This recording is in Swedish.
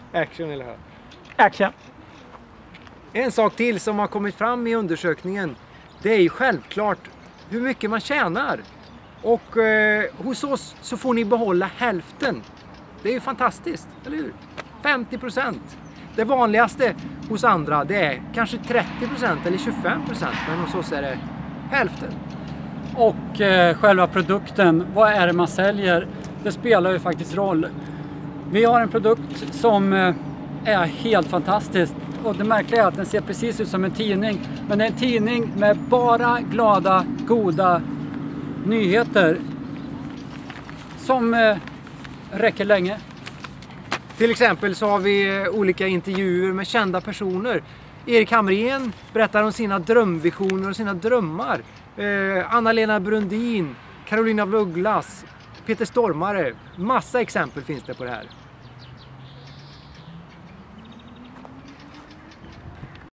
Action eller hur? Action. En sak till som har kommit fram i undersökningen, det är ju självklart hur mycket man tjänar. Och hos oss så får ni behålla hälften. Det är ju fantastiskt, eller hur? 50%. Det vanligaste hos andra, det är kanske 30% eller 25%, men hos oss är det hälften. Och själva produkten, vad är det man säljer? Det spelar ju faktiskt roll. Vi har en produkt som är helt fantastisk. Och det märkliga är att den ser precis ut som en tidning. Men det är en tidning med bara glada, goda nyheter. Som räcker länge. Till exempel så har vi olika intervjuer med kända personer. Erik Hamrén berättar om sina drömvisioner och sina drömmar. Anna-Lena Brundin, Carolina af Ugglas, Peter Stormare. Massa exempel finns det på det här.